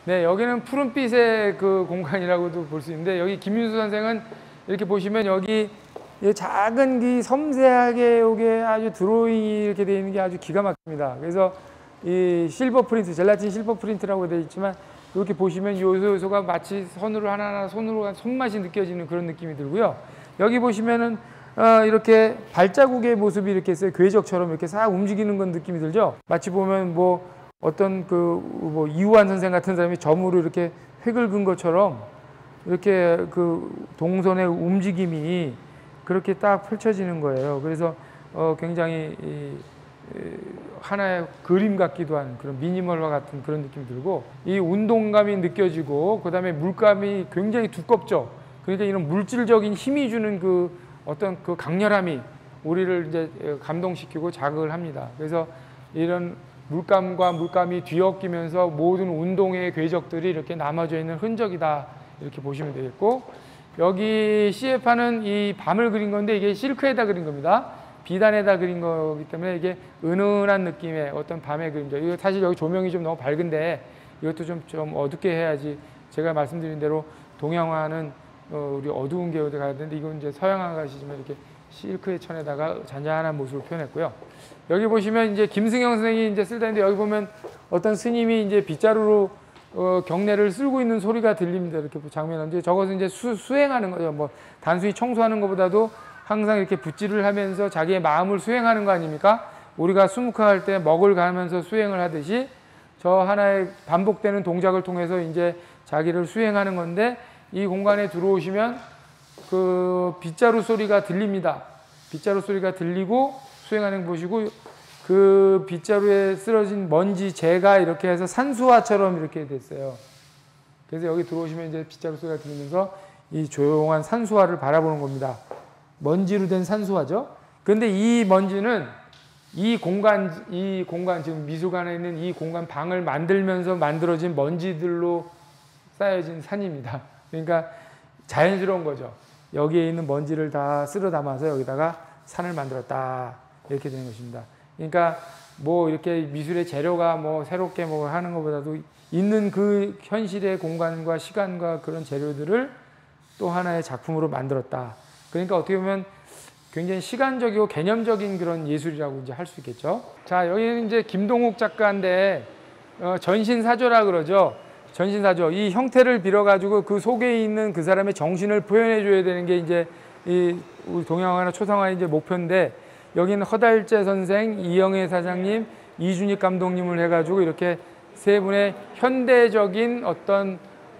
네, 여기는 푸른빛의 그 공간이라고도 볼 수 있는데 여기 김윤수 선생은 이렇게 보시면 여기 이 작은 이 섬세하게 이게 아주 드로잉이 이렇게 되어 있는 게 아주 기가 막힙니다. 그래서 이 실버 프린트, 젤라틴 실버 프린트라고 되어 있지만 이렇게 보시면 요소가 마치 선으로 하나하나 손으로 손맛이 느껴지는 그런 느낌이 들고요. 여기 보시면은 이렇게 발자국의 모습이 이렇게 있어요. 궤적처럼 이렇게 싹 움직이는 건 느낌이 들죠. 마치 보면 뭐 어떤 뭐 이우환 선생 같은 사람이 점으로 이렇게 획을 그은 것처럼 이렇게 그 동선의 움직임이 그렇게 딱 펼쳐지는 거예요. 그래서 굉장히 하나의 그림 같기도 한 그런 미니멀과 같은 그런 느낌이 들고 이 운동감이 느껴지고 그다음에 물감이 굉장히 두껍죠. 그러니까 이런 물질적인 힘이 주는 그 어떤 그 강렬함이 우리를 이제 감동시키고 자극을 합니다. 그래서 이런 물감과 물감이 뒤엉키면서 모든 운동의 궤적들이 이렇게 남아져 있는 흔적이다 이렇게 보시면 되겠고 여기 CF는 이 밤을 그린 건데 이게 실크에다 그린 겁니다. 비단에다 그린 거기 때문에 이게 은은한 느낌의 어떤 밤의 그림자. 이거 사실 여기 조명이 좀 너무 밝은데 이것도 좀 어둡게 해야지. 제가 말씀드린 대로 동양화는 우리 어두운 계열에 가야 되는데 이건 이제 서양화 가시지만 이렇게 실크의 천에다가 잔잔한 모습을 표현했고요. 여기 보시면 이제 김승영 선생이 이제 쓸다 했는데 여기 보면 어떤 스님이 이제 빗자루로 경례를 쓸고 있는 소리가 들립니다. 이렇게 장면인데 저것은 이제 수행하는 거죠. 뭐 단순히 청소하는 것보다도 항상 이렇게 붓질을 하면서 자기의 마음을 수행하는 거 아닙니까? 우리가 수묵화 할 때 먹을 가면서 수행을 하듯이 저 하나의 반복되는 동작을 통해서 이제 자기를 수행하는 건데 이 공간에 들어오시면 그 빗자루 소리가 들립니다. 빗자루 소리가 들리고 수행하는 거 보시고 그 빗자루에 쓰러진 먼지 재가 이렇게 해서 산수화처럼 이렇게 됐어요. 그래서 여기 들어오시면 이제 빗자루 소리가 들리면서 이 조용한 산수화를 바라보는 겁니다. 먼지로 된 산수화죠. 그런데 이 먼지는 이 공간 지금 미술관에 있는 이 공간 방을 만들면서 만들어진 먼지들로 쌓여진 산입니다. 그러니까 자연스러운 거죠. 여기에 있는 먼지를 다 쓸어 담아서 여기다가 산을 만들었다. 이렇게 되는 것입니다. 그러니까 뭐 이렇게 미술의 재료가 뭐 새롭게 뭐 하는 것보다도 있는 그 현실의 공간과 시간과 그런 재료들을 또 하나의 작품으로 만들었다. 그러니까 어떻게 보면 굉장히 시간적이고 개념적인 그런 예술이라고 이제 할 수 있겠죠. 자, 여기는 이제 김동욱 작가인데 전신사조라 그러죠. 전신사조. 이 형태를 빌어가지고 그 속에 있는 그 사람의 정신을 표현해줘야 되는 게 이제 이 우리 동양화나 초상화의 이제 목표인데 여기는 허달재 선생, 이영애 사장님, 이준익 감독님을 해가지고 이렇게 세 분의 현대적인 어떤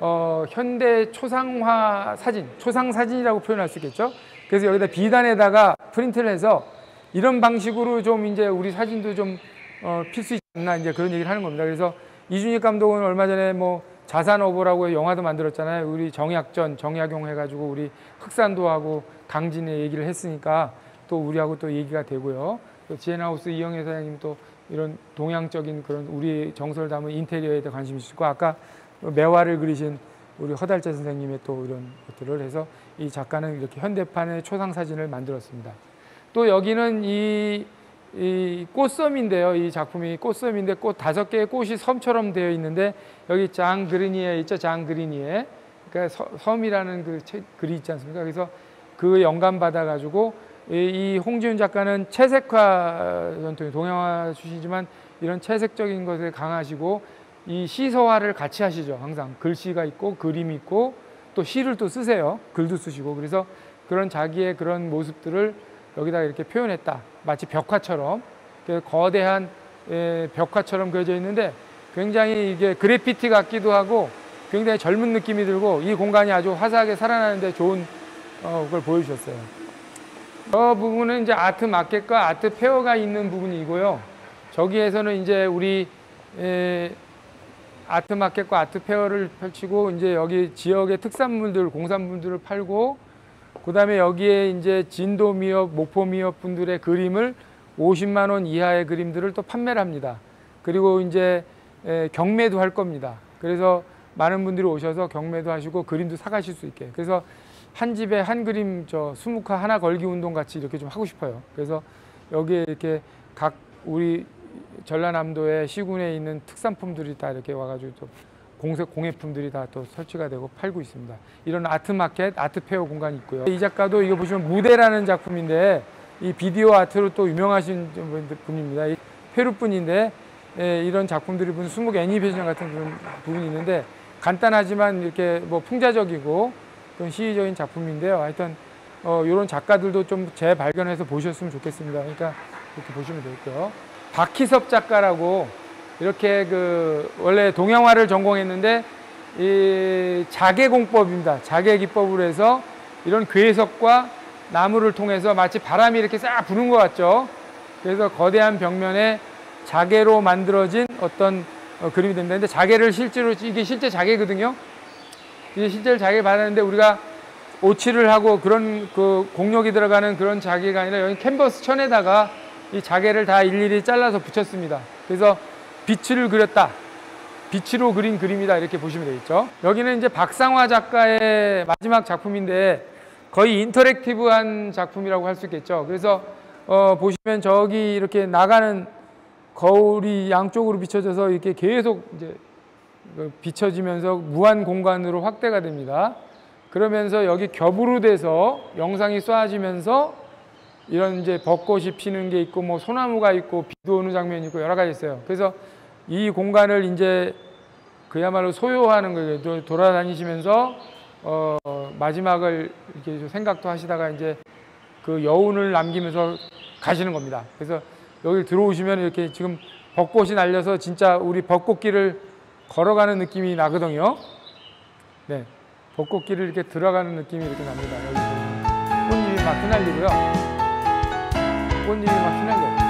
현대 초상화 사진, 초상 사진이라고 표현할 수 있겠죠. 그래서 여기다 비단에다가 프린트를 해서 이런 방식으로 좀 이제 우리 사진도 좀 필 수 있지 않나 이제 그런 얘기를 하는 겁니다. 그래서 이준익 감독은 얼마 전에 뭐 자산어보라고 영화도 만들었잖아요. 우리 정약용 해가지고 우리 흑산도하고 강진의 얘기를 했으니까 또 우리하고 또 얘기가 되고요. 또 지앤하우스 이영애 사장님 또 이런 동양적인 그런 우리 정서를 담은 인테리어에 대해 관심이 있고 아까 매화를 그리신 우리 허달재 선생님의 또 이런 것들을 해서 이 작가는 이렇게 현대판의 초상 사진을 만들었습니다. 또 여기는 이 꽃섬인데요. 이 작품이 꽃섬인데 꽃 5개의 꽃이 섬처럼 되어 있는데 여기 장 그리니에 있죠. 장 그리니에. 그러니까 섬이라는 그 글이 있지 않습니까? 그래서 그 영감 받아가지고 이 홍지윤 작가는 채색화 전통이 동양화 출신이지만 이런 채색적인 것에 강하시고 이 시서화를 같이 하시죠. 항상 글씨가 있고 그림이 있고 또 시를 또 쓰세요. 글도 쓰시고 그래서 그런 자기의 그런 모습들을 여기다 이렇게 표현했다. 마치 벽화처럼 거대한 벽화처럼 그려져 있는데 굉장히 이게 그래피티 같기도 하고 굉장히 젊은 느낌이 들고 이 공간이 아주 화사하게 살아나는데 좋은 걸 보여주셨어요. 저 부분은 이제 아트 마켓과 아트 페어가 있는 부분이고요. 저기에서는 이제 우리 아트 마켓과 아트 페어를 펼치고 이제 여기 지역의 특산물들, 공산물들을 팔고 그다음에 여기에 이제 진도 미업, 목포 미업 분들의 그림을 50만 원 이하의 그림들을 또 판매를 합니다. 그리고 이제 경매도 할 겁니다. 그래서 많은 분들이 오셔서 경매도 하시고 그림도 사가실 수 있게. 그래서 한 집에 한 그림 수묵화 하나 걸기 운동 같이 이렇게 좀 하고 싶어요. 그래서 여기에 이렇게 각 우리 전라남도의 시군에 있는 특산품들이 다 이렇게 와가지고 또 공예품들이 다 또 설치가 되고 팔고 있습니다. 이런 아트마켓, 아트페어 공간이 있고요. 이 작가도 이거 보시면 무대라는 작품인데 이 비디오 아트로 또 유명하신 분입니다. 페루 분인데 이런 작품들이 무슨 수묵 애니메이션 같은 그런 부분이 있는데 간단하지만 이렇게 뭐 풍자적이고 그런 시의적인 작품인데요. 하여튼 이런 작가들도 좀 재발견해서 보셨으면 좋겠습니다. 그러니까 이렇게 보시면 되고요. 박희섭 작가라고 이렇게 원래 동양화를 전공했는데 이 자개공법입니다. 자개기법으로 해서 이런 괴석과 나무를 통해서 마치 바람이 이렇게 싹 부는 것 같죠. 그래서 거대한 벽면에 자개로 만들어진 어떤 그림이 됩니다. 근데 자개를 실제로 이게 실제 자개거든요. 이게 실제 자개 받았는데 우리가 오칠을 하고 그런 공력이 들어가는 그런 자개가 아니라 여기 캔버스 천에다가 이 자개를 다 일일이 잘라서 붙였습니다. 그래서 빛을 그렸다. 빛으로 그린 그림이다. 이렇게 보시면 되겠죠. 여기는 이제 박상화 작가의 마지막 작품인데 거의 인터랙티브한 작품이라고 할 수 있겠죠. 그래서 보시면 저기 이렇게 나가는 거울이 양쪽으로 비춰져서 이렇게 계속 이제 비춰지면서 무한 공간으로 확대가 됩니다. 그러면서 여기 겹으로 돼서 영상이 쏘아지면서 이런 이제 벚꽃이 피는 게 있고 뭐 소나무가 있고 비도 오는 장면이 있고 여러 가지 있어요. 그래서 이 공간을 이제 그야말로 소요하는 거예요. 돌아다니시면서 마지막을 이렇게 생각도 하시다가 이제 그 여운을 남기면서 가시는 겁니다. 그래서 여기 들어오시면 이렇게 지금 벚꽃이 날려서 진짜 우리 벚꽃길을 걸어가는 느낌이 나거든요. 네, 벚꽃길을 이렇게 들어가는 느낌이 이렇게 납니다. 여기 꽃잎이 막 휘날리고요. 꽃잎이 막 휘날려요.